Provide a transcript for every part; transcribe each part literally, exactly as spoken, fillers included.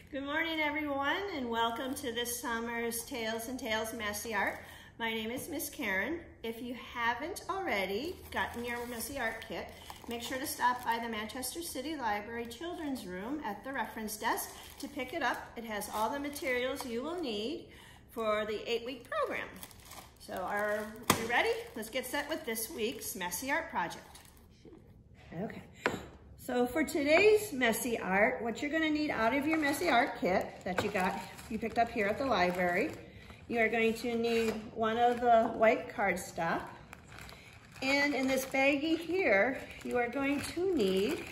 Good morning, everyone, and welcome to this summer's Tales and Tales Messy Art. My name is Miss Karen. If you haven't already gotten your Messy Art kit, make sure to stop by the Manchester City Library Children's Room at the reference desk to pick it up. It has all the materials you will need for the eight-week program. So are you ready? Let's get set with this week's Messy Art project. Okay. So for today's Messy Art, what you're gonna need out of your Messy Art kit that you got, you picked up here at the library, you are going to need one of the white cardstock. And in this baggie here, you are going to need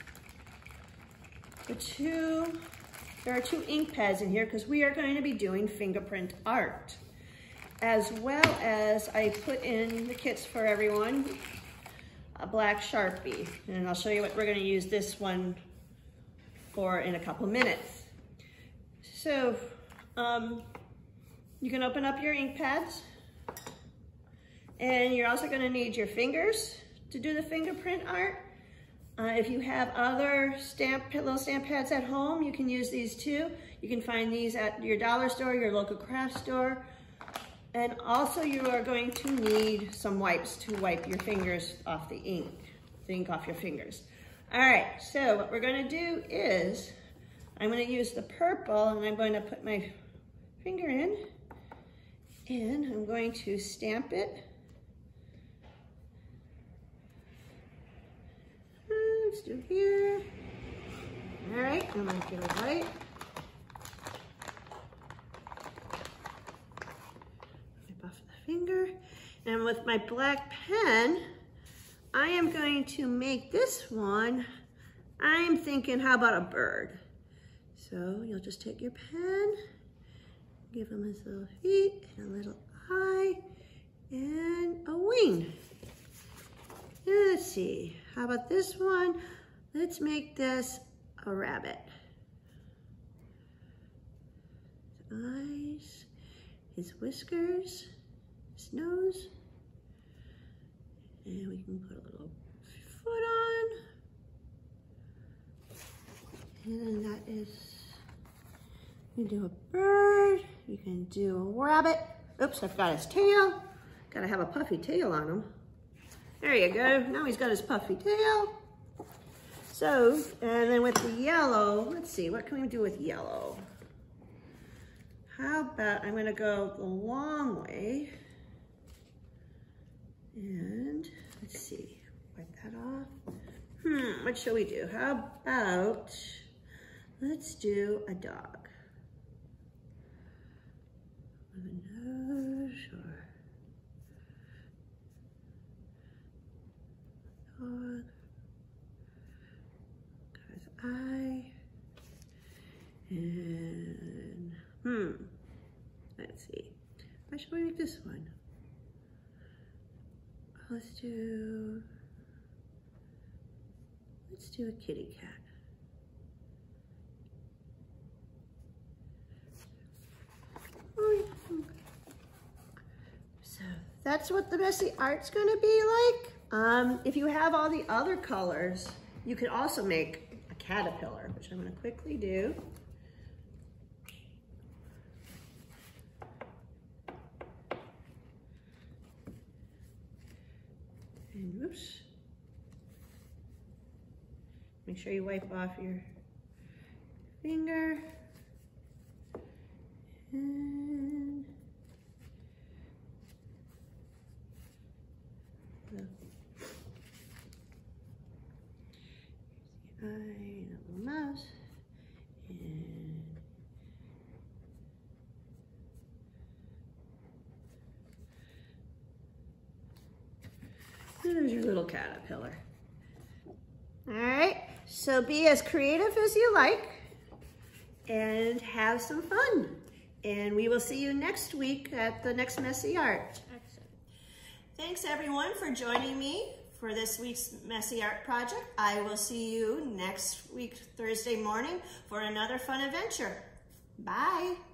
the two, there are two ink pads in here because we are going to be doing fingerprint art. As well as I put in the kits for everyone, a black Sharpie, and I'll show you what we're going to use this one for in a couple of minutes. So um, you can open up your ink pads, and you're also going to need your fingers to do the fingerprint art. Uh, if you have other stamp, little stamp pads at home, you can use these too. You can find these at your dollar store, your local craft store. And also you are going to need some wipes to wipe your fingers off the ink, the ink off your fingers. All right, so what we're gonna do is, I'm gonna use the purple and I'm going to put my finger in and I'm going to stamp it. Let's do here. All right, I'm gonna get it white. Finger. And with my black pen, I am going to make this one, I'm thinking, how about a bird? So you'll just take your pen, give him his little feet, and a little eye, and a wing. And let's see, how about this one? Let's make this a rabbit. His eyes, his whiskers, his nose, and we can put a little foot on, and that is, you can do a bird, you can do a rabbit. Oops, I forgot his tail. Gotta have a puffy tail on him. There you go, now he's got his puffy tail. So, and then with the yellow, let's see, what can we do with yellow? How about, I'm gonna go the long way. And let's see, wipe that off. Hmm, what shall we do? How about, let's do a dog. With a nose or dog. Got his eye. And, hmm, let's see. Why should we make this one? Let's do, let's do a kitty cat. So that's what the Messy Art's gonna be like. Um, if you have all the other colors, you could also make a caterpillar, which I'm gonna quickly do. And whoops. Make sure you wipe off your finger. And the eye and a little mouse. And there's your little caterpillar. All right, so be as creative as you like and have some fun. And we will see you next week at the next Messy Art. Excellent. Thanks everyone for joining me for this week's Messy Art project. I will see you next week, Thursday morning, for another fun adventure. Bye.